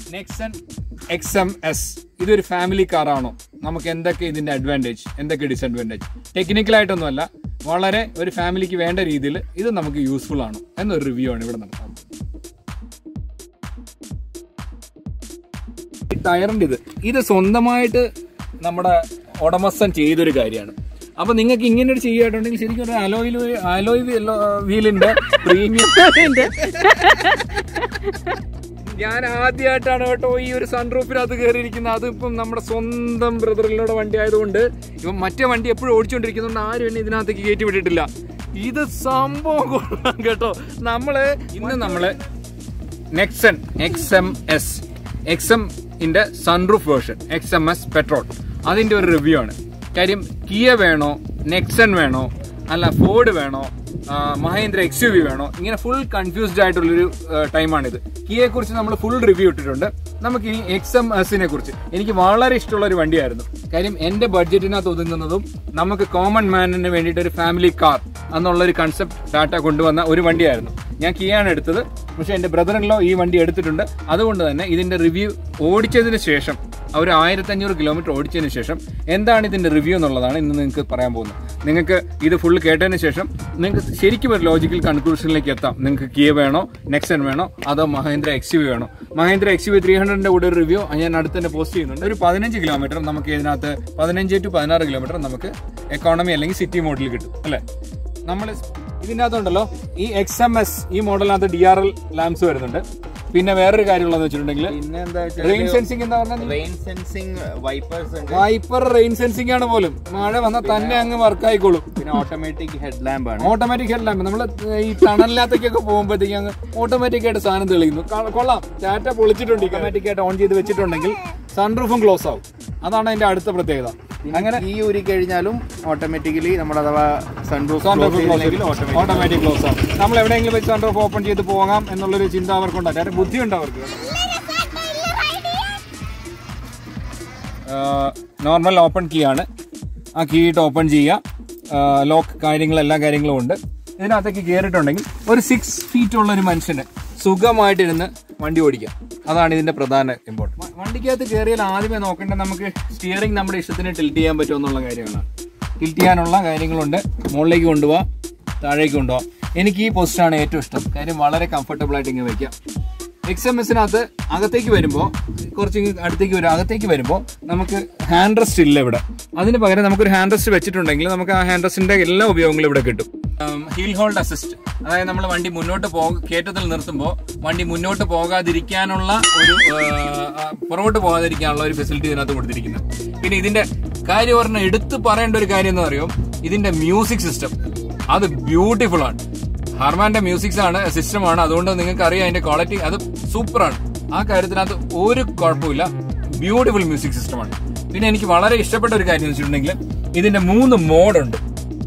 Nexon XMS. This is a family car. നമുക്ക് എന്തൊക്കെ ഇതിന്റെ അഡ്വാൻറ്റേജ് എന്തൊക്കെ ഡിസഡ്വാൻറ്റേജ് ടെക്നിക്കൽ ആയിട്ടൊന്നുമല്ല വളരെ ഒരു ഫാമിലിക്ക് വേണ്ട രീതിയിൽ ഇത് നമുക്ക് യൂസ്ഫുൾ ആണ് എന്നൊരു റിവ്യൂ ആണ് ഇവിടെ നടക്കുന്നത്. ഈ ടയറിന്റെ ഇത് സ്വന്തമായിട്ട് നമ്മുടെ ഉടമസ്ഥൻ ചെയ്തൊരു കാര്യമാണ്. അപ്പൊ നിങ്ങൾക്ക് ഇങ്ങനെ ഒരു ചെയ്യായിട്ടുണ്ടെങ്കിൽ ശരിക്കും ഒരു അലോയ് വീലിന്റെ പ്രീമിയം ഞാൻ ആദ്യമായിട്ടാണ് കേട്ടോ ഈ ഒരു സൺറൂഫിനകത്ത് കയറിയിരിക്കുന്നത്. അതിപ്പം നമ്മുടെ സ്വന്തം ബ്രദറിലൂടെ വണ്ടി ആയതുകൊണ്ട് ഇപ്പം മറ്റേ വണ്ടി എപ്പോഴും ഓടിച്ചുകൊണ്ടിരിക്കുന്നതുകൊണ്ട് ആരും എന്നെ ഇതിനകത്തേക്ക് കയറ്റി വിട്ടിട്ടില്ല. ഇത് സംഭവം കൊള്ളാം കേട്ടോ. നമ്മള് നെക്സൺ XMS XMന്റെ സൺറൂഫ് വേർഷൻ XMS പെട്രോൾ അതിന്റെ ഒരു റിവ്യൂ ആണ്. കാര്യം കിയ വേണോ, നെക്സൺ വേണോ, അല്ല ഫോർഡ് വേണോ, മഹേന്ദ്ര XUV വേണോ, ഇങ്ങനെ ഫുൾ കൺഫ്യൂസ്ഡ് ആയിട്ടുള്ളൊരു ടൈമാണിത്. കിയയെ കുറിച്ച് നമ്മൾ ഫുൾ റിവ്യൂ ഇട്ടിട്ടുണ്ട്. നമുക്ക് ഈ XMSനെ കുറിച്ച് എനിക്ക് വളരെ ഇഷ്ടമുള്ള ഒരു വണ്ടിയായിരുന്നു. കാര്യം എന്റെ ബഡ്ജറ്റിനകത്ത് ഒതുങ്ങുന്നതും നമുക്ക് കോമൺ മാനിന് വേണ്ടിയിട്ട് ഒരു ഫാമിലി കാർ എന്നുള്ളൊരു കൺസെപ്റ്റ് ടാറ്റ കൊണ്ടുവന്ന ഒരു വണ്ടിയായിരുന്നു. ഞാൻ കിയാണ് എടുത്തത്, പക്ഷെ എന്റെ ബ്രദറിലോ ഈ വണ്ടി എടുത്തിട്ടുണ്ട്. അതുകൊണ്ട് തന്നെ ഇതിന്റെ റിവ്യൂ ഓടിച്ചതിന് ശേഷം ഒരു 1500 കിലോമീറ്റർ ഓടിച്ചതിന് ശേഷം എന്താണ് ഇതിന്റെ റിവ്യൂ എന്നുള്ളതാണ് ഇന്ന് നിങ്ങൾക്ക് പറയാൻ പോകുന്നത്. നിങ്ങൾക്ക് ഇത് ഫുൾ കേട്ടതിന് ശേഷം നിങ്ങൾക്ക് ശരിക്കും ഒരു ലോജിക്കൽ കൺക്ലൂഷനിലേക്ക് എത്താം. നിങ്ങൾക്ക് കിയ വേണോ, നെക്സൺ വേണോ, അതോ മഹേന്ദ്ര XUV വേണോ. മഹേന്ദ്ര XUV 300ന്റെ കൂടെ ഒരു റിവ്യൂ ഞാൻ അടുത്ത് തന്നെ പോസ്റ്റ് ചെയ്യുന്നുണ്ട്. ഒരു 15 കിലോമീറ്റർ നമുക്ക് ഇതിനകത്ത് 15 to 16 കിലോമീറ്റർ നമുക്ക് എക്കോണമി അല്ലെങ്കിൽ സിറ്റി മോഡലിൽ കിട്ടും അല്ലേ. നമ്മൾ ഇതിനകത്തുണ്ടല്ലോ ഈ XMS ഈ മോഡലിനകത്ത് DRL ലാംപ്സ് വരുന്നുണ്ട്. പിന്നെ വേറൊരു കാര്യമുള്ളതെന്ന് വെച്ചിട്ടുണ്ടെങ്കിൽ റെയിൻ സെൻസിങ് എന്താ പറഞ്ഞാൽ വൈപ്പർ റെയിൻ സെൻസിങ് ആണ് പോലും. മഴ വന്നാൽ തന്നെ അങ്ങ് വർക്ക് ആയിക്കോളും. പിന്നെ ഓട്ടോമാറ്റിക് ഹെഡ് ലാമ്പ് ആണ്. ഓട്ടോമാറ്റിക് ഹെഡ് ലാമ്പ് നമ്മൾ ഈ ടണലിനകത്തേക്കൊക്കെ പോകുമ്പോഴത്തേക്ക് അങ്ങ് ഓട്ടോമാറ്റിക് ആയിട്ട് സാധനം തെളിയുന്നു. കൊള്ളാം. ടാറ്റ പൊളിച്ചിട്ടുണ്ട്. ഓട്ടോമാറ്റിക് ആയിട്ട് ഓൺ ചെയ്ത് വെച്ചിട്ടുണ്ടെങ്കിൽ സൺറൂഫും ക്ലോസ് ആവും. അതാണ് അതിന്റെ അടുത്ത പ്രത്യേകത. അങ്ങനെ ഈ ഊരി കഴിഞ്ഞാലും ഓട്ടോമാറ്റിക്കലി നമ്മുടെ അഥവാ സൺറൂഫ് ഓട്ടോമാറ്റിക് ക്ലോസ് ആവും. നമ്മൾ എവിടെയെങ്കിലും വെച്ച് സൺറൂഫ് ഓപ്പൺ ചെയ്ത് പോകാം എന്നുള്ളൊരു ചിന്ത അവർക്കുണ്ടാവും. ബുദ്ധിയുണ്ട് അവർക്ക്. നോർമൽ ഓപ്പൺ കീ ആണ്. ആ കീ ഇട്ട് ഓപ്പൺ ചെയ്യുക. ലോക്ക് എല്ലാ കാര്യങ്ങളും ഉണ്ട്. ഇതിനകത്തേക്ക് കയറിയിട്ടുണ്ടെങ്കിൽ ഒരു 6 feet ഉള്ള ഒരു മനുഷ്യന് സുഖമായിട്ടിരുന്ന് വണ്ടി ഓടിക്കാം. അതാണ് ഇതിന്റെ പ്രധാന ഇമ്പോർട്ടൻറ്റ്. വണ്ടിക്കകത്ത് കയറിയാൽ ആദ്യമേ നോക്കേണ്ടത് നമുക്ക് സ്റ്റിയറിംഗ് നമ്മുടെ ഇഷ്ടത്തിന് ടിൽറ്റ് ചെയ്യാൻ പറ്റുമോ എന്നുള്ള കാര്യങ്ങളാണ്. ടിൽറ്റ് ചെയ്യാനുള്ള കാര്യങ്ങളുണ്ട്. മുകളിലേക്ക് കൊണ്ടുപോകാം, താഴേക്ക് കൊണ്ടുപോകാം. എനിക്ക് ഈ പൊസിഷനാണ് ഏറ്റവും ഇഷ്ടം. കാര്യം വളരെ കംഫർട്ടബിൾ ആയിട്ട് ഇങ്ങനെ വയ്ക്കാം. XMSനകത്ത് അകത്തേക്ക് വരുമ്പോൾ കുറച്ച് അകത്തേക്ക് വരുമ്പോൾ നമുക്ക് ഹാൻഡ് റെസ്റ്റ് ഇല്ല ഇവിടെ. അതിന് പകരം നമുക്കൊരു ഹാൻഡ് റെസ്റ്റ് വെച്ചിട്ടുണ്ടെങ്കിൽ നമുക്ക് ആ ഹാൻഡ് റെസ്റ്റിന്റെ എല്ലാ ഉപയോഗങ്ങളും ഇവിടെ കിട്ടും. ഹീൽ ഹോൾഡ് അസിസ്റ്റ്, അതായത് നമ്മൾ വണ്ടി മുന്നോട്ട് കയറ്റത്തിൽ നിർത്തുമ്പോൾ വണ്ടി മുന്നോട്ട് പോകാതിരിക്കാനുള്ള പുറകോട്ട് പോകാതിരിക്കാനുള്ള ഒരു ഫെസിലിറ്റി ഇതിനകത്ത് കൊടുത്തിരിക്കുന്നത്. പിന്നെ ഇതിന്റെ കാര്യം പറഞ്ഞാൽ എടുത്തു പറയേണ്ട ഒരു കാര്യം എന്ന് പറയുമ്പോൾ ഇതിന്റെ മ്യൂസിക് സിസ്റ്റം അത് ബ്യൂട്ടിഫുൾ ആണ്. ഹാർമാന്റെ മ്യൂസിക്സ് ആണ്, സിസ്റ്റമാണ്. അതുകൊണ്ട് നിങ്ങൾക്ക് അറിയാം അതിന്റെ ക്വാളിറ്റി അത് സൂപ്പറാണ്. ആ കാര്യത്തിനകത്ത് ഒരു കുഴപ്പമില്ല. ബ്യൂട്ടിഫുൾ മ്യൂസിക് സിസ്റ്റമാണ്. പിന്നെ എനിക്ക് വളരെ ഇഷ്ടപ്പെട്ട ഒരു കാര്യം എന്ന് വെച്ചിട്ടുണ്ടെങ്കിൽ ഇതിന്റെ 3 മോഡുണ്ട്.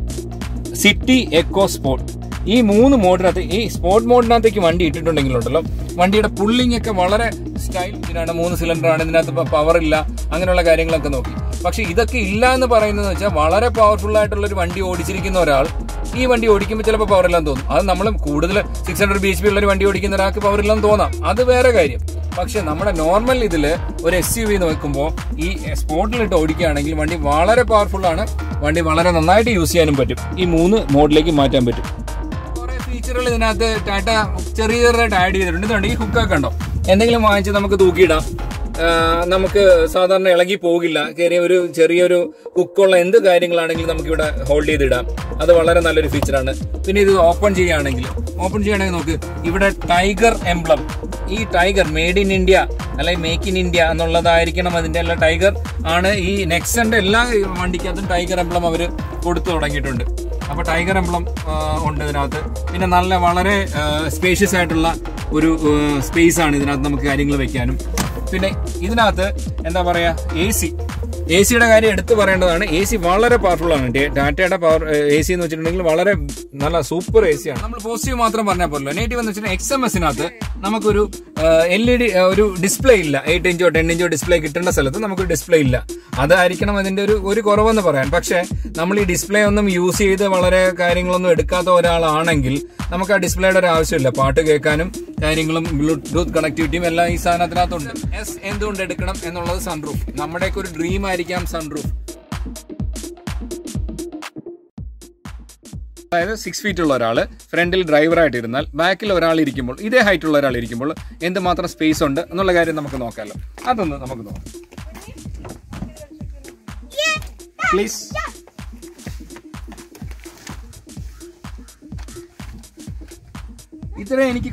City, echo, sport. ഈ 3 മോഡിനകത്ത് ഈ സ്പോർട്ട് മോഡിനകത്തേക്ക് വണ്ടി ഇട്ടിട്ടുണ്ടെങ്കിലുണ്ടല്ലോ വണ്ടിയുടെ പുള്ളിങ് ഒക്കെ വളരെ സ്റ്റൈൽ. ഇതിനാണ് 3 സിലിണ്ടർ ആണ്. ഇതിനകത്ത് പവർ ഇല്ല, അങ്ങനെയുള്ള കാര്യങ്ങളൊക്കെ നോക്കി. പക്ഷെ ഇതൊക്കെ ഇല്ല എന്ന് പറയുന്നത് വെച്ചാൽ വളരെ പവർഫുൾ ആയിട്ടുള്ള ഒരു വണ്ടി ഓടിച്ചിരിക്കുന്ന ഒരാൾ ഈ വണ്ടി ഓടിക്കുമ്പോൾ ചിലപ്പോൾ പവർ ഇല്ലാന്ന് തോന്നും. അത് നമ്മൾ കൂടുതൽ 600 bhp ഉള്ള ഒരു വണ്ടി ഓടിക്കുന്ന ഒരാൾക്ക് പവർ ഇല്ലെന്ന് തോന്നാം, അത് വേറെ കാര്യം. പക്ഷെ നമ്മുടെ നോർമൽ ഇതില് ഒരു SUV നോക്കുമ്പോൾ ഈ സ്പോർട്ടിലിട്ട് ഓടിക്കുകയാണെങ്കിൽ വണ്ടി വളരെ പവർഫുൾ ആണ്. വണ്ടി വളരെ നന്നായിട്ട് യൂസ് ചെയ്യാനും പറ്റും. ഈ 3 മോഡിലേക്ക് മാറ്റാൻ പറ്റും. കുറെ ഫീച്ചറുകൾ ഇതിനകത്ത് ടാറ്റ ചെറിയതായിട്ട് ആഡ് ചെയ്തിട്ടുണ്ട്. ഇതുകൊണ്ട് ഈ ഹുക്കൊക്കെ ഉണ്ടോ, എന്തെങ്കിലും വാങ്ങിച്ച് നമുക്ക് തൂക്കിയിടാം. നമുക്ക് സാധാരണ ഇളകി പോകില്ല. ഒരു ചെറിയൊരു ഹുക്കുള്ള എന്ത് കാര്യങ്ങളാണെങ്കിലും നമുക്ക് ഇവിടെ ഹോൾഡ് ചെയ്തിടാം. അത് വളരെ നല്ലൊരു ഫീച്ചറാണ്. പിന്നെ ഇത് ഓപ്പൺ ചെയ്യുകയാണെങ്കിൽ നോക്ക്, ഇവിടെ ടൈഗർ എംബ്ലം. ഈ ടൈഗർ മെയ്ഡ് ഇൻ ഇന്ത്യ അല്ലെങ്കിൽ മേക്ക് ഇൻ ഇന്ത്യ എന്നുള്ളതായിരിക്കണം അതിന്റെ. എല്ലാ ടൈഗർ ആണ് ഈ നെക്സന്റെ എല്ലാ വണ്ടിക്കകത്തും ടൈഗർ എംബ്ലം അവർ കൊടുത്തു തുടങ്ങിയിട്ടുണ്ട്. അപ്പൊ ടൈഗർ എംബ്ലം ഉണ്ട് ഇതിനകത്ത്. പിന്നെ വളരെ സ്പേഷ്യസ് ആയിട്ടുള്ള ഒരു സ്പേസ് ആണ് ഇതിനകത്ത് നമുക്ക് കാര്യങ്ങൾ വെക്കാനും. പിന്നെ ഇതിനകത്ത് എന്താ പറയാ, AC യുടെ കാര്യം എടുത്തു പറയേണ്ടതാണ്. AC വളരെ പവർഫുൾ ആണ്. ടാറ്റയുടെ AC എന്ന് വെച്ചിട്ടുണ്ടെങ്കിൽ വളരെ നല്ല സൂപ്പർ AC ആണ്. നമ്മൾ പോസിറ്റീവ് മാത്രം പറഞ്ഞാൽ പോലല്ലോ. നെഗറ്റീവ് എന്ന് വെച്ചിട്ടുണ്ടെങ്കിൽ XMSനകത്ത് നമുക്കൊരു LED ഒരു ഡിസ്പ്ലേ ഇല്ല. 8 ഇഞ്ചോ 10 ഇഞ്ചോ ഡിസ്പ്ലേ കിട്ടേണ്ട സ്ഥലത്ത് നമുക്കൊരു ഡിസ്പ്ലേ ഇല്ല. അതായിരിക്കണം അതിന്റെ ഒരു കുറവെന്ന് പറയാൻ. പക്ഷെ നമ്മൾ ഈ ഡിസ്പ്ലേ ഒന്നും യൂസ് ചെയ്ത് വളരെ കാര്യങ്ങളൊന്നും എടുക്കാത്ത ഒരാളാണെങ്കിൽ നമുക്ക് ആ ഡിസ്പ്ലേയുടെ ഒരു ആവശ്യമില്ല. പാട്ട് കേൾക്കാനും കാര്യങ്ങളും ബ്ലൂടൂത്ത് കണക്ടിവിറ്റിയും എല്ലാം ഈ സാധനത്തിനകത്തുണ്ട്. എന്തുകൊണ്ട് എടുക്കണം എന്നുള്ളത് സൺറൂഫ്. നമ്മുടെയൊക്കെ ഒരു ഡ്രീം ആയിരിക്കാം സൺറൂഫ്. അതായത് 6 feet ഉള്ള ഒരാൾ ഫ്രണ്ടിൽ ഡ്രൈവറായിട്ട് ഇരുന്നാൽ ബാക്കിൽ ഒരാൾ ഇരിക്കുമ്പോൾ, ഇതേ ഹൈറ്റ് ഉള്ള ഒരാൾ ഇരിക്കുമ്പോൾ എന്തുമാത്രം സ്പേസ് ഉണ്ട് എന്നുള്ള കാര്യം നമുക്ക് നോക്കാമല്ലോ. അതൊന്ന് നമുക്ക് നോക്കാം പ്ലീസ്. ഇത്ര എനിക്ക്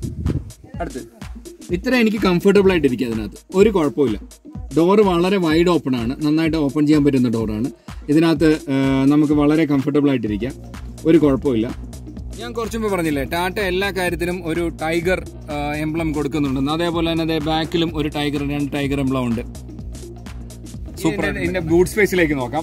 കംഫർട്ടബിൾ ആയിട്ട് ഇരിക്കുക. അതിനകത്ത് ഒരു കുഴപ്പമില്ല. ഡോറ് വളരെ വൈഡ് ഓപ്പൺ ആണ്, നന്നായിട്ട് ഓപ്പൺ ചെയ്യാൻ പറ്റുന്ന ഡോറാണ്. ഇതിനകത്ത് നമുക്ക് വളരെ കംഫർട്ടബിൾ ആയിട്ടിരിക്കാം, ഒരു കുഴപ്പമില്ല. ഞാൻ കുറച്ചു മുമ്പ് പറഞ്ഞില്ലേ, ടാറ്റ എല്ലാ കാര്യത്തിലും ഒരു ടൈഗർ എംബ്ലം കൊടുക്കുന്നുണ്ടെന്ന്. അതേപോലെ തന്നെ അതേ ബാക്കിലും ഒരു ടൈഗർ, 2 ടൈഗർ എംബ്ലം ഉണ്ട്. സൂപ്പർ. ഇതിന്റെ ബൂട്ട് സ്പേസിലേക്ക് നോക്കാം.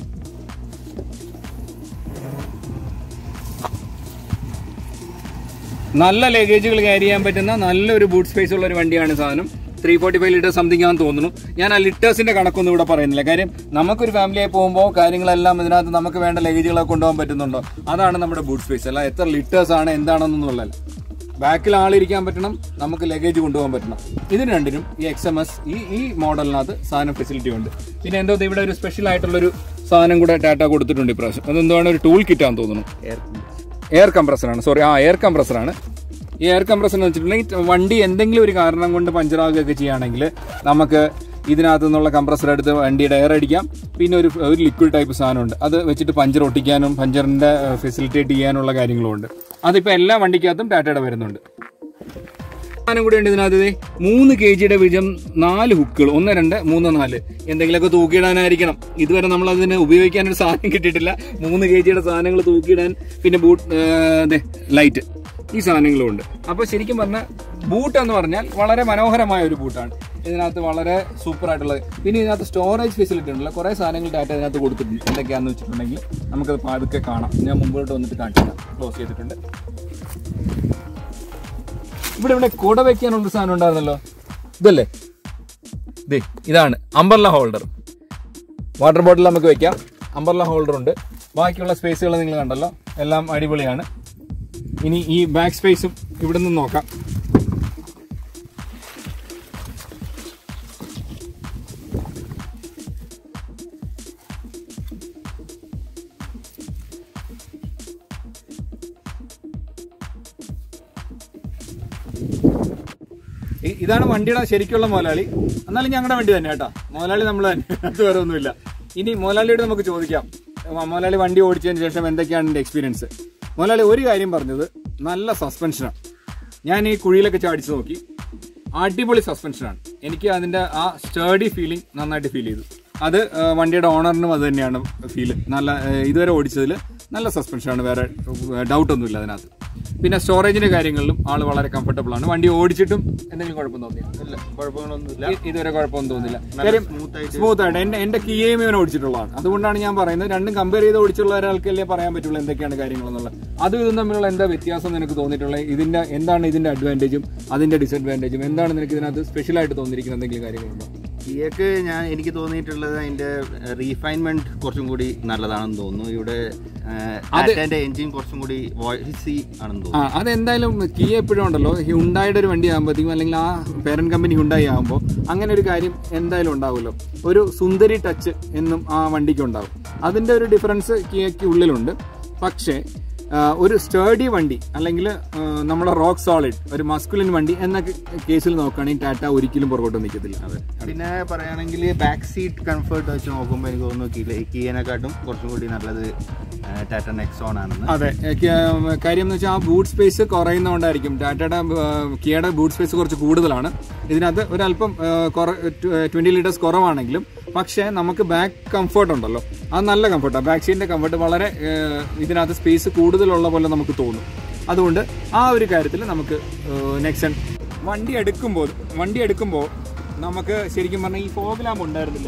നല്ല ലഗേജുകൾ ക്യാരി ചെയ്യാൻ പറ്റുന്ന നല്ലൊരു ബൂട്ട് സ്പേസ് ഉള്ള ഒരു വണ്ടിയാണ് സാധനം. 345 ലിറ്റർ സംതിങ് ആണെന്ന് തോന്നുന്നു. ഞാൻ ആ ലിറ്റേഴ്സിന്റെ കണക്കൊന്നും ഇവിടെ പറയുന്നില്ല. കാര്യം നമുക്കൊരു ഫാമിലിയായി പോകുമ്പോൾ കാര്യങ്ങളെല്ലാം ഇതിനകത്ത് നമുക്ക് വേണ്ട ലഗേജുകളൊക്കെ കൊണ്ടുപോകാൻ പറ്റുന്നുണ്ടോ, അതാണ് നമ്മുടെ ബൂട്ട് സ്പേസ്. അല്ല എത്ര ലിറ്റേഴ്സ് ആണ് എന്താണെന്നൊന്നുമല്ല. ബാക്കിൽ ആളിരിക്കാൻ പറ്റണം, നമുക്ക് ലഗേജ് കൊണ്ടുപോകാൻ പറ്റണം. ഇതിന് രണ്ടിനും ഈ XMS ഈ മോഡലിനകത്ത് സാധനം ഫെസിലിറ്റി ഉണ്ട്. പിന്നെ എന്തോ ഇവിടെ ഒരു സ്പെഷ്യൽ ആയിട്ടുള്ളൊരു സാധനം കൂടെ ടാറ്റ കൊടുത്തിട്ടുണ്ട് ഇപ്രാവശ്യം. അതെന്താണ്, ഒരു ടൂൾ കിറ്റാന്ന് തോന്നുന്നു. എയർ കംപ്രസറാണ്. എയർ കംപ്രസറാണ്. ഈ എയർ കംപ്രസർ എന്ന് വെച്ചിട്ടുണ്ടെങ്കിൽ വണ്ടി എന്തെങ്കിലും ഒരു കാരണം കൊണ്ട് പഞ്ചറാകുകയൊക്കെ ചെയ്യുകയാണെങ്കിൽ നമുക്ക് ഇതിനകത്തു നിന്നുള്ള കംപ്രസർ എടുത്ത് വണ്ടിയുടെ എയർ അടിക്കാം. പിന്നെ ഒരു ലിക്വിഡ് ടൈപ്പ് സാധനമുണ്ട്, അത് വെച്ചിട്ട് പഞ്ചർ ഒട്ടിക്കാനും പഞ്ചറിന്റെ ഫെസിലിറ്റേറ്റ് ചെയ്യാനുള്ള കാര്യങ്ങളും ഉണ്ട്. അതിപ്പോൾ എല്ലാ വണ്ടിക്കകത്തും ടാറ്റയുടെ വരുന്നുണ്ട്. സാധനം കൂടെ ഉണ്ട് ഇതിനകത്ത്. 3 kg വീതം 4 ഹുക്കുകൾ, 1 2 3 4 എന്തെങ്കിലുമൊക്കെ തൂക്കിയിടാനായിരിക്കണം. ഇതുവരെ നമ്മൾ അതിന് ഉപയോഗിക്കാനൊരു സാധനം കിട്ടിയിട്ടില്ല. 3 kg സാധനങ്ങൾ തൂക്കിയിടാൻ. പിന്നെ ബൂട്ട് ലൈറ്റ്, ഈ സാധനങ്ങളും ഉണ്ട്. അപ്പോൾ ശരിക്കും പറഞ്ഞാൽ ബൂട്ട് എന്ന് പറഞ്ഞാൽ വളരെ മനോഹരമായ ഒരു ബൂട്ടാണ്. ഇതിനകത്ത് വളരെ സൂപ്പർ ആയിട്ടുള്ളത്. പിന്നെ ഇതിനകത്ത് സ്റ്റോറേജ് ഫെസിലിറ്റി ഉണ്ടല്ലോ, കുറേ സാധനങ്ങൾ ടാറ്റ ഇതിനകത്ത് കൊടുത്തിട്ടുണ്ട്. എന്തൊക്കെയാണെന്ന് വെച്ചിട്ടുണ്ടെങ്കിൽ നമുക്കത് പതുക്കെ കാണാം. ഞാൻ മുമ്പോട്ട് വന്നിട്ട് കാണിക്കാം. ക്ലോസ് ചെയ്തിട്ടുണ്ട്. ഇവിടെ കുട വെക്കാനുള്ളൊരു സാധനം ഉണ്ടായിരുന്നല്ലോ, ഇതല്ലേ? ഇതാണ് അംബർല ഹോൾഡർ. വാട്ടർ ബോട്ടിൽ നമുക്ക് വെക്കാം. അംബർല ഹോൾഡർ ഉണ്ട്. ബാക്കിയുള്ള സ്പേസുകൾ നിങ്ങൾ കണ്ടല്ലോ, എല്ലാം അടിപൊളിയാണ്. ഇനി ഈ ബാക്ക് സ്പേസും ഇവിടെ നിന്ന് നോക്കാം. ഇതാണ് വണ്ടിയുടെ ശരിക്കുള്ള മുതലാളി. എന്നാലും ഞങ്ങളുടെ വണ്ടി തന്നെ കേട്ടോ. മുതലാളി നമ്മൾ തന്നെ, അത് വേറെ ഒന്നുമില്ല. ഇനി മുതലാളിയോട് നമുക്ക് ചോദിക്കാം, മുതലാളി വണ്ടി ഓടിച്ചതിന് ശേഷം എന്തൊക്കെയാണ് എൻ്റെ എക്സ്പീരിയൻസ്. മുതലാളി ഒരു കാര്യം പറഞ്ഞത്, നല്ല സസ്പെൻഷനാണ്. ഞാൻ ഈ കുഴിയിലൊക്കെ ചാടിച്ച് നോക്കി, അടിപൊളി സസ്പെൻഷനാണ്. എനിക്ക് അതിൻ്റെ ആ സ്റ്റേഡി ഫീലിംഗ് നന്നായിട്ട് ഫീൽ ചെയ്തു. അത് വണ്ടിയുടെ ഓണറിനും അത് തന്നെയാണ് ഫീല്. നല്ല ഇതുവരെ ഓടിച്ചതിൽ നല്ല സസ്പെൻഷനാണ്, വേറെ ഡൗട്ടൊന്നുമില്ല അതിനകത്ത്. പിന്നെ സ്റ്റോറേജിന്റെ കാര്യങ്ങളിലും ആൾ വളരെ കംഫർട്ടബിൾ ആണ്. വണ്ടി ഓടിച്ചിട്ടും എന്തെങ്കിലും കുഴപ്പം തോന്നിയോ? ഇല്ല, കുഴപ്പങ്ങളൊന്നുമില്ല. ഇതുവരെ കുഴപ്പമൊന്നും തോന്നില്ല. കാര്യം സ്മൂത്ത് ആയിട്ട് എന്റെ കിയയും ഇവൻ ഓടിച്ചിട്ടുള്ളതാണ്. അതുകൊണ്ടാണ് ഞാൻ പറയുന്നത്, രണ്ടും കമ്പയർ ചെയ്ത് ഓടിച്ചുള്ള ഒരാൾക്കല്ലേ പറയാൻ പറ്റുള്ളൂ എന്തൊക്കെയാണ് കാര്യങ്ങളെന്നുള്ളത്. അതും ഇതും തമ്മിലുള്ള എന്താ വ്യത്യാസം നിനക്ക് തോന്നിയിട്ടുള്ളത്? ഇതിന്റെ എന്താണ് ഇതിന്റെ അഡ്വാൻറ്റേജും അതിന്റെ ഡിസഡ്വാൻറ്റേജും എന്താണ് നിനക്ക് ഇതിനകത്ത് സ്പെഷ്യലായിട്ട് തോന്നിയിരിക്കുന്ന എന്തെങ്കിലും കാര്യങ്ങളുണ്ടോ? കിയക്ക് എനിക്ക് തോന്നിയിട്ടുള്ളത് അതിന്റെ റീഫൈൻമെന്റ് കുറച്ചും കൂടി നല്ലതാണെന്ന് തോന്നുന്നു. ഇവിടെ എഞ്ചിൻ കുറച്ചും കൂടി വോയിസി ആണെന്ന് തോന്നുന്നു. അതെന്തായാലും കിയ എപ്പോഴും ഉണ്ടല്ലോ, ഹ്യുണ്ടായുടെ ഒരു വണ്ടി ആകുമ്പോഴത്തേക്കും അല്ലെങ്കിൽ ആ പേരന്റ് കമ്പനി ഹ്യുണ്ടായി ആകുമ്പോൾ അങ്ങനെ ഒരു കാര്യം എന്തായാലും ഉണ്ടാവുമല്ലോ. ഒരു സുന്ദരി ടച്ച് എന്നും ആ വണ്ടിക്ക് ഉണ്ടാവും. അതിന്റെ ഒരു ഡിഫറൻസ് കിയയ്ക്ക് ഉള്ളിലുണ്ട്. പക്ഷേ ഒരു സ്റ്റേഡി വണ്ടി അല്ലെങ്കിൽ നമ്മുടെ റോക്ക് സോളിഡ് ഒരു മസ്കുലിൻ വണ്ടി എന്ന കേസിൽ നോക്കുകയാണെങ്കിൽ ടാറ്റ ഒരിക്കലും പുറകോട്ട് നിൽക്കത്തില്ല. അതെ. പിന്നെ പറയുകയാണെങ്കിൽ ബാക്ക് സീറ്റ് കംഫർട്ട് വെച്ച് നോക്കുമ്പോൾ എനിക്ക് തോന്നുന്നു കിയനെക്കാട്ടും കുറച്ചും കൂടി നല്ലത് ടാറ്റ നെക്സോൺ ആണെന്ന്. അതെ, കാര്യം എന്ന് വെച്ചാൽ ആ ബൂട്ട് സ്പേസ് കുറയുന്നതുകൊണ്ടായിരിക്കും. ടാറ്റയുടെ കിയയുടെ ബൂട്ട് സ്പേസ് കുറച്ച് കൂടുതലാണ്. ഇതിനകത്ത് ഒരല്പം 20 ലിറ്റേഴ്സ് കുറവാണെങ്കിലും പക്ഷേ നമുക്ക് ബാക്ക് കംഫർട്ട് ഉണ്ടല്ലോ, അത് നല്ല കംഫർട്ടാണ്. ബാക്ക് സീറ്റിന്റെ കംഫർട്ട് വളരെ ഇതിനകത്ത് സ്പേസ് കൂടുതലുള്ള പോലെ നമുക്ക് തോന്നും. അതുകൊണ്ട് ആ ഒരു കാര്യത്തിൽ നമുക്ക് നെക്സൺ വണ്ടി എടുക്കുമ്പോൾ നമുക്ക് ശരിക്കും പറഞ്ഞാൽ ഈ ഫോഗ് ലാമ്പ്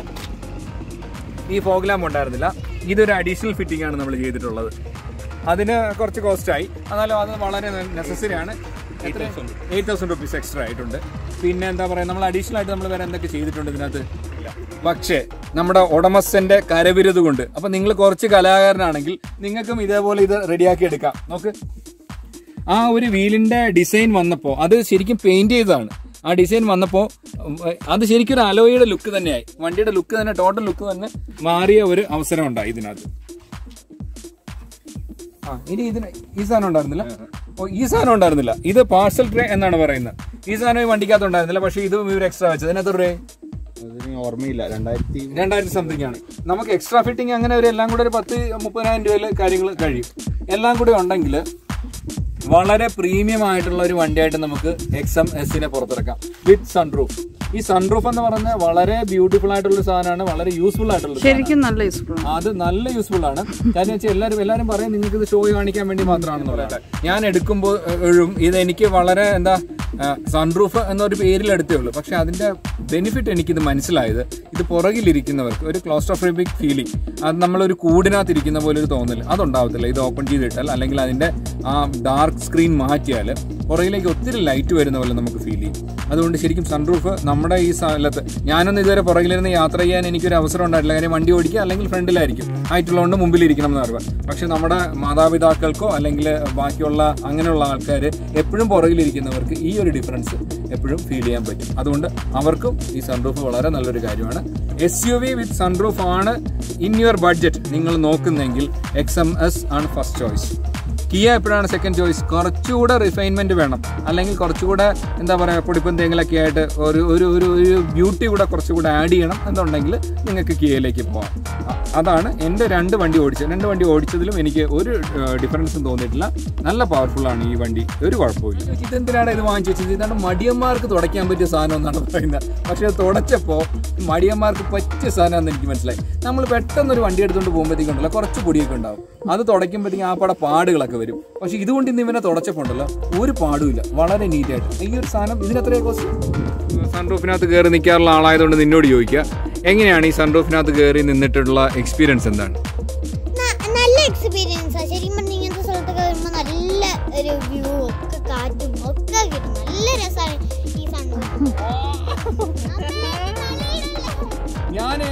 ഉണ്ടായിരുന്നില്ല. ഇതൊരു അഡീഷണൽ ഫിറ്റിംഗ് ആണ് നമ്മൾ ചെയ്തിട്ടുള്ളത്. അതിന് കുറച്ച് കോസ്റ്റായി, എന്നാലും അത് വളരെ നെസസറി ആണ്. 8,000 rupees എക്സ്ട്രാ ആയിട്ടുണ്ട്. പിന്നെ എന്താ പറയുക, നമ്മൾ അഡീഷണൽ ആയിട്ട് നമ്മൾ വേറെ എന്തൊക്കെ ചെയ്തിട്ടുണ്ട് ഇതിനകത്ത്. പക്ഷേ നമ്മുടെ ഉടമസ്ഥന്റെ കരവിരുത് കൊണ്ട്, അപ്പൊ നിങ്ങൾ കുറച്ച് കലാകാരനാണെങ്കിൽ നിങ്ങൾക്കും ഇതേപോലെ ഇത് റെഡിയാക്കി എടുക്കാം. നോക്ക്, ആ ഒരു വീലിന്റെ ഡിസൈൻ വന്നപ്പോൾ അത് ശരിക്കും പെയിന്റ് ചെയ്തതാണ്. ആ ഡിസൈൻ വന്നപ്പോൾ അത് ശരിക്കും ഒരു അലോയുടെ ലുക്ക് തന്നെയായി. വണ്ടിയുടെ ലുക്ക് തന്നെ, ടോട്ടൽ ലുക്ക് തന്നെ മാറിയ ഒരു അവസരം ഉണ്ടായി ഇതിനകത്ത്. ഇനി ഇതിന് ഈ സാധനം ഉണ്ടായിരുന്നില്ല. ഈ സാധനം ഉണ്ടായിരുന്നില്ല. ഇത് പാർസൽ ട്രേ എന്നാണ് പറയുന്നത്. ഈ സാധനം ഈ വണ്ടിക്കകത്ത് ഉണ്ടായിരുന്നില്ല. പക്ഷെ ഇത് ഇവർ എക്സ്ട്രാ വെച്ചത്. അതിനകത്ത് ഒരു ഓർമ്മയില്ല, 2000 സംതിങ് ആണ്. നമുക്ക് എക്സ്ട്രാ ഫിറ്റിംഗ് അങ്ങനെ ഒരു എല്ലാം കൂടെ ഒരു 10-30,000 രൂപയിൽ കാര്യങ്ങൾ കഴിയും. എല്ലാം കൂടെ ഉണ്ടെങ്കിൽ വളരെ പ്രീമിയം ആയിട്ടുള്ള ഒരു വണ്ടിയായിട്ട് നമുക്ക് XMSനെ പുറത്തിറക്കാം വിത്ത് സൺറൂഫ്. ഈ സൺറൂഫ് എന്ന് പറഞ്ഞാൽ വളരെ ബ്യൂട്ടിഫുൾ ആയിട്ടുള്ള സാധനമാണ്, വളരെ യൂസ്ഫുൾ ആയിട്ടുള്ള, ശരിക്കും നല്ല യൂസ്ഫുൾ. അത് നല്ല യൂസ്ഫുൾ ആണ്. കാര്യം വെച്ചാൽ എല്ലാവരും പറയും നിങ്ങൾക്ക് ഇത് ഷോ കാണിക്കാൻ വേണ്ടി മാത്രമാണെന്ന് പറയാം. ഞാൻ എടുക്കുമ്പോഴും ഇത് എനിക്ക് വളരെ സൺറൂഫ് എന്നൊരു പേരിലെടുത്തേ ഉള്ളൂ. പക്ഷെ അതിന്റെ ബെനിഫിറ്റ് എനിക്കിത് മനസ്സിലായത്, ഇത് പുറകിലിരിക്കുന്നവർക്ക് ഒരു ക്ലോസ്ട്രോഫോബിക് ഫീലിംഗ്, അത് നമ്മളൊരു കൂടിനകത്ത് ഇരിക്കുന്ന പോലെ ഒരു തോന്നൽ അതുണ്ടാവത്തില്ല. ഇത് ഓപ്പൺ ചെയ്തിട്ടാൽ അല്ലെങ്കിൽ അതിന്റെ ആ ഡാർക്ക് സ്ക്രീൻ മാറ്റിയാൽ പുറകിലേക്ക് ഒത്തിരി ലൈറ്റ് വരുന്ന പോലെ നമുക്ക് ഫീൽ ചെയ്യും. അതുകൊണ്ട് ശരിക്കും സൺറൂഫ് നമ്മുടെ ഈ സ്ഥലത്ത്, ഞാനൊന്നും ഇതുവരെ പുറകിലിരുന്ന് യാത്ര ചെയ്യാൻ എനിക്കൊരു അവസരം ഉണ്ടായിട്ടില്ല. കാര്യം വണ്ടി ഓടിക്കുക അല്ലെങ്കിൽ ഫ്രണ്ടിലായിരിക്കും, ഹൈറ്റുള്ളതുകൊണ്ട് മുമ്പിലിരിക്കണം എന്ന് പറയുക. പക്ഷെ നമ്മുടെ മാതാപിതാക്കൾക്കോ അല്ലെങ്കിൽ ബാക്കിയുള്ള അങ്ങനെയുള്ള ആൾക്കാർ എപ്പോഴും പുറകിലിരിക്കുന്നവർക്ക് ഈ ഒരു ഡിഫറൻസ് എപ്പോഴും ഫീൽ ചെയ്യാൻ പറ്റും. അതുകൊണ്ട് അവർക്കും ഈ സൺറൂഫ് വളരെ നല്ലൊരു കാര്യമാണ്. SUV വിത്ത് സൺറൂഫ് ആണ് ഇൻ യുവർ ബഡ്ജറ്റ് നിങ്ങൾ നോക്കുന്നെങ്കിൽ XMS ആണ് ഫസ്റ്റ് ചോയ്സ്. കിയ എപ്പോഴാണ് സെക്കൻഡ് ചോയ്സ്. കുറച്ചുകൂടെ റിഫൈൻമെന്റ് വേണം, അല്ലെങ്കിൽ കുറച്ചുകൂടെ എന്താ പറയുക പൊടിപ്പും തേങ്ങലൊക്കെ ആയിട്ട് ഒരു ബ്യൂട്ടി കൂടെ കുറച്ചുകൂടെ ആഡ് ചെയ്യണം എന്നുണ്ടെങ്കിൽ നിങ്ങൾക്ക് കിയയിലേക്ക് പോകാം. അതാണ് എൻ്റെ രണ്ട് വണ്ടി ഓടിച്ചതിലും എനിക്ക് ഒരു ഡിഫറൻസും തോന്നിയിട്ടില്ല. നല്ല പവർഫുള്ളാണ് ഈ വണ്ടി, ഒരു കുഴപ്പമില്ല. ഇതെന്തിനാണ് ഇത് വാങ്ങിച്ചു വെച്ചത്? ഇതാണ് മടിയന്മാർക്ക് തുടയ്ക്കാൻ പറ്റിയ സാധനം എന്നാണ് പറയുന്നത്. പക്ഷേ അത് തുടച്ചപ്പോൾ മടിയന്മാർക്ക് പറ്റിയ സാധനമാണെന്ന് എനിക്ക് മനസ്സിലായി. നമ്മൾ പെട്ടെന്നൊരു വണ്ടി എടുത്തുകൊണ്ട് പോകുമ്പോഴത്തേക്കുണ്ടല്ലോ കുറച്ച് പൊടിയൊക്കെ ഉണ്ടാവും, അത് തുടയ്ക്കുമ്പോഴത്തേക്കും ആ പട പാടുകളൊക്കെ വരും. പക്ഷെ ഇതുകൊണ്ട് ഇന്ന് ഇവനെ തുടച്ചപ്പോണ്ടല്ലോ ഒരു പാടുമില്ല, വളരെ നീറ്റായിട്ട്. ഈ ഒരു സാധനം ഇതിനെത്രയാണ് കോസ്റ്റ്? സൺറൂഫിനകത്ത് കയറി നിൽക്കാറുള്ള ആളായതുകൊണ്ട് നിന്നോട് ചോദിക്കുക, എങ്ങനെയാണ് ഈ സൺറൂഫിനകത്ത് കയറി നിന്നിട്ടുള്ള എക്സ്പീരിയൻസ് എന്താണ്? നല്ല എക്സ്പീരിയൻസ്. ശരിക്കും പറഞ്ഞാൽ ഇങ്ങനത്തെ സ്ഥലത്തൊക്കെ വരുമ്പോൾ നല്ല ഒരു വ്യൂ ഒക്കെ കാറ്റും ഒക്കെ കിട്ടും. നല്ല രസമാണ് ഈ സൺറൂഫ്. ഞാന്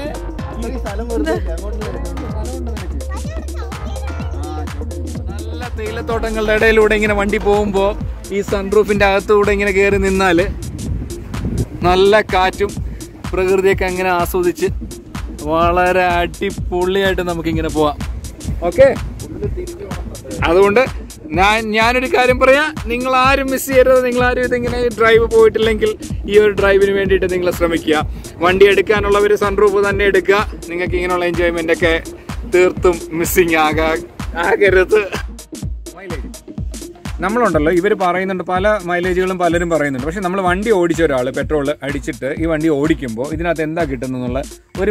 നല്ല തേയിലത്തോട്ടങ്ങളുടെ ഇടയിലൂടെ ഇങ്ങനെ വണ്ടി പോകുമ്പോൾ ഈ സൺറൂഫിന്റെ അകത്തൂടെ ഇങ്ങനെ കയറി നിന്നാൽ നല്ല കാറ്റും പ്രകൃതിയൊക്കെ അങ്ങനെ ആസ്വദിച്ച് വളരെ അടിപൊളിയായിട്ട് നമുക്കിങ്ങനെ പോവാം. ഓക്കെ, അതുകൊണ്ട് ഞാനൊരു കാര്യം പറയാം, നിങ്ങൾ ആരും മിസ് ചെയ്യരുത്. നിങ്ങളാരും ഇതിങ്ങനെ ഡ്രൈവ് പോയിട്ടില്ലെങ്കിൽ ഈ ഒരു ഡ്രൈവിന് വേണ്ടിയിട്ട് നിങ്ങൾ ശ്രമിക്കുക. വണ്ടി എടുക്കാനുള്ളവർ സൺറൂഫ് തന്നെ എടുക്കുക. നിങ്ങൾക്ക് ഇങ്ങനെയുള്ള എൻജോയ്മെന്റ് ഒക്കെ തീർത്തും മിസ്സിങ് ആകരുത്. മൈലേജ് നമ്മളുണ്ടല്ലോ, ഇവർ പറയുന്നുണ്ട്, പല മൈലേജുകളും പലരും പറയുന്നുണ്ട്. പക്ഷെ നമ്മൾ വണ്ടി ഓടിച്ച ഒരാൾ പെട്രോൾ അടിച്ചിട്ട് ഈ വണ്ടി ഓടിക്കുമ്പോൾ ഇതിനകത്ത് എന്താ കിട്ടുന്നുള്ള ഒരു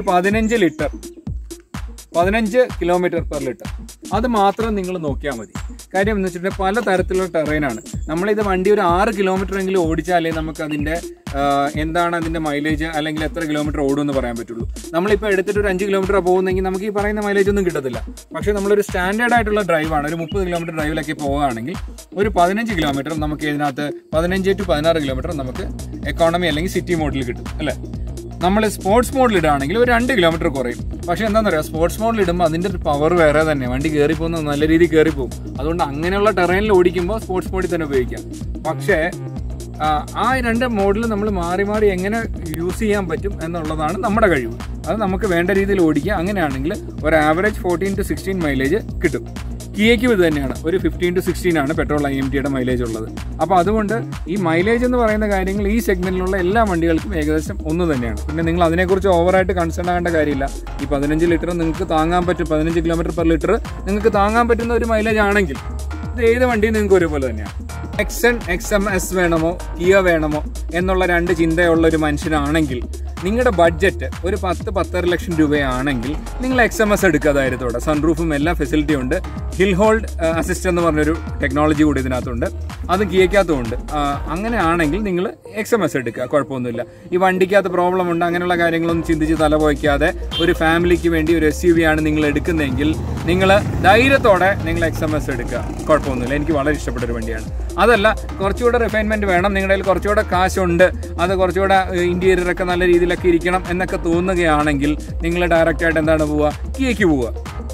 15 കിലോമീറ്റർ പെർ ലിറ്റർ അത് മാത്രം നിങ്ങൾ നോക്കിയാൽ മതി. കാര്യം എന്ന് വെച്ചിട്ടുണ്ടെങ്കിൽ പല തരത്തിലുള്ള ടെറൈനാണ്. നമ്മളിത് വണ്ടി ഒരു 6 കിലോമീറ്റർ എങ്കിലും ഓടിച്ചാലേ നമുക്ക് അതിൻ്റെ എന്താണ് അതിൻ്റെ മൈലേജ് അല്ലെങ്കിൽ എത്ര കിലോമീറ്റർ ഓടുമെന്ന് പറയാൻ പറ്റുള്ളൂ. നമ്മളിപ്പോൾ എടുത്തിട്ട് ഒരു 5 കിലോമീറ്റർ പോകുന്നെങ്കിൽ നമുക്ക് ഈ പറയുന്ന മൈലേജ് ഒന്നും കിട്ടത്തില്ല. പക്ഷേ നമ്മളൊരു സ്റ്റാൻഡേർഡ് ആയിട്ടുള്ള ഡ്രൈവാണ്, ഒരു 30 കിലോമീറ്റർ ഡ്രൈവിലൊക്കെ പോകുകയാണെങ്കിൽ ഒരു 15 കിലോമീറ്റർ നമുക്ക് ഇതിനകത്ത് 15 to 16 കിലോമീറ്റർ നമുക്ക് എക്കോണമി അല്ലെങ്കിൽ സിറ്റി മോഡിൽ കിട്ടും അല്ലേ. നമ്മൾ സ്പോർട്സ് മോഡിൽ ഇടുകയാണെങ്കിൽ ഒരു 2 കിലോമീറ്റർ കുറയും. പക്ഷെ എന്താണെന്ന് പറയുക, സ്പോർട്സ് മോഡിൽ ഇടുമ്പോൾ അതിൻ്റെ ഒരു പവർ വേറെ തന്നെ, വണ്ടി കയറി പോകുന്നത് നല്ല രീതിയിൽ കയറിപ്പോകും. അതുകൊണ്ട് അങ്ങനെയുള്ള ടെറൈനിൽ ഓടിക്കുമ്പോൾ സ്പോർട്സ് മോഡിൽ തന്നെ ഉപയോഗിക്കാം. പക്ഷേ ആ 2 മോഡിൽ നമ്മൾ മാറി മാറി എങ്ങനെ യൂസ് ചെയ്യാൻ പറ്റും എന്നുള്ളതാണ് നമ്മുടെ കഴിവ്. അത് നമുക്ക് വേണ്ട രീതിയിൽ ഓടിക്കുക. അങ്ങനെയാണെങ്കിൽ ഒരു ആവറേജ് 14 to 16 മൈലേജ് കിട്ടും. കിയയ്ക്കും ഇത് തന്നെയാണ്, ഒരു 15 to 16 ആണ് പെട്രോൾ IMTയുടെ മൈലേജ് ഉള്ളത്. അപ്പോൾ അതുകൊണ്ട് ഈ മൈലേജ് എന്ന് പറയുന്ന കാര്യങ്ങൾ ഈ സെഗ്മെന്റിലുള്ള എല്ലാ വണ്ടികൾക്കും ഏകദേശം ഒന്ന് തന്നെയാണ്. പിന്നെ നിങ്ങൾ അതിനെക്കുറിച്ച് ഓവറായിട്ട് കൺസേൺ ആകേണ്ട കാര്യമില്ല. ഈ 15 ലിറ്റർ നിങ്ങൾക്ക് താങ്ങാൻ പറ്റും, 15 കിലോമീറ്റർ പെർ ലിറ്റർ നിങ്ങൾക്ക് താങ്ങാൻ പറ്റുന്ന ഒരു മൈലേജ് ആണെങ്കിൽ ഇത് ഏത് വണ്ടിയും നിങ്ങൾക്ക് ഒരുപോലെ തന്നെയാണ്. Nexon XMS വേണമോ കിയ വേണമോ എന്നുള്ള 2 ചിന്തയുള്ള ഒരു മനുഷ്യനാണെങ്കിൽ നിങ്ങളുടെ ബഡ്ജറ്റ് ഒരു 10-10.5 ലക്ഷം രൂപയാണെങ്കിൽ നിങ്ങൾ XMS എടുക്കുക ധൈര്യത്തോടെ. സൺറൂഫും എല്ലാ ഫെസിലിറ്റിയും ഉണ്ട്. ഹിൽ ഹോൾഡ് അസിസ്റ്റ് എന്ന് പറഞ്ഞൊരു ടെക്നോളജി കൂടി ഇതിനകത്തുണ്ട്, അത് കിയക്കകത്തുമുണ്ട്. അങ്ങനെയാണെങ്കിൽ നിങ്ങൾ XMS എടുക്കുക, കുഴപ്പമൊന്നുമില്ല. ഈ വണ്ടിക്കകത്ത് പ്രോബ്ലം ഉണ്ട് അങ്ങനെയുള്ള കാര്യങ്ങളൊന്നും ചിന്തിച്ച് തലപോയിക്കാതെ ഒരു ഫാമിലിക്ക് വേണ്ടി ഒരു SUV ആണ് നിങ്ങൾ എടുക്കുന്നതെങ്കിൽ നിങ്ങൾ ധൈര്യത്തോടെ നിങ്ങൾ XMS എടുക്കുക, കുഴപ്പമൊന്നുമില്ല. എനിക്ക് വളരെ ഇഷ്ടപ്പെട്ട ഒരു വണ്ടിയാണ്. അതല്ല, കുറച്ചുകൂടെ റിഫൈൻമെൻറ്റ് വേണം, നിങ്ങളുടെ കയ്യിൽ കുറച്ചുകൂടെ കാശുണ്ട്, അത് കുറച്ചുകൂടെ ഇൻറ്റീരിയറൊക്കെ നല്ല രീതിയിലൊക്കെ ഇരിക്കണം എന്നൊക്കെ തോന്നുകയാണെങ്കിൽ നിങ്ങൾ ഡയറക്റ്റായിട്ട് എന്താണ് പോവുക, കിയയ്ക്ക് പോവുക.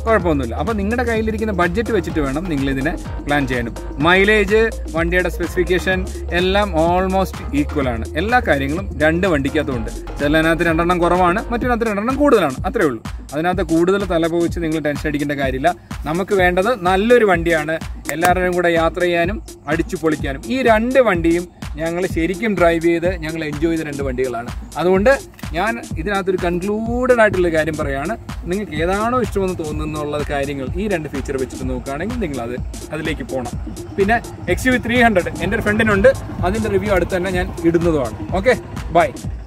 കുഴപ്പമൊന്നുമില്ല. അപ്പോൾ നിങ്ങളുടെ കയ്യിലിരിക്കുന്ന ബഡ്ജറ്റ് വെച്ചിട്ട് വേണം നിങ്ങളിതിനെ പ്ലാൻ ചെയ്യാനും. മൈലേജ്, വണ്ടിയുടെ സ്പെസിഫിക്കേഷൻ എല്ലാം ഓൾമോസ്റ്റ് ഈക്വൽ ആണ്. എല്ലാ കാര്യങ്ങളും രണ്ട് വണ്ടിക്കകത്തുണ്ട്. ചിലതിനകത്ത് 2 എണ്ണം കുറവാണ്, മറ്റൊരിനകത്ത് 2 എണ്ണം കൂടുതലാണ്, അത്രേ ഉള്ളൂ. അതിനകത്ത് കൂടുതൽ തലപോവിച്ച് നിങ്ങൾ ടെൻഷൻ അടിക്കേണ്ട കാര്യമില്ല. നമുക്ക് വേണ്ടത് നല്ലൊരു വണ്ടിയാണ്, എല്ലാവരുടെയും കൂടെ യാത്ര ചെയ്യാനും അടിച്ചു പൊളിക്കാനും. ഈ 2 വണ്ടിയും ഞങ്ങൾ ശരിക്കും ഡ്രൈവ് ചെയ്ത് ഞങ്ങൾ എൻജോയ് ചെയ്ത 2 വണ്ടികളാണ്. അതുകൊണ്ട് ഞാൻ ഇതിനകത്തൊരു കൺക്ലൂഡഡ് ആയിട്ടുള്ള കാര്യം പറയുകയാണ്, നിങ്ങൾക്ക് ഏതാണോ ഇഷ്ടമെന്ന് തോന്നുന്നുള്ള കാര്യങ്ങൾ ഈ 2 ഫീച്ചർ വെച്ചിട്ട് നോക്കുകയാണെങ്കിൽ നിങ്ങൾ അതിലേക്ക് പോകണം. പിന്നെ XUV 300 എൻ്റെ ഒരു ഫ്രണ്ടിനുണ്ട്, അതിൻ്റെ റിവ്യൂ അടുത്ത് തന്നെ ഞാൻ ഇടുന്നതുമാണ്. Okay, by.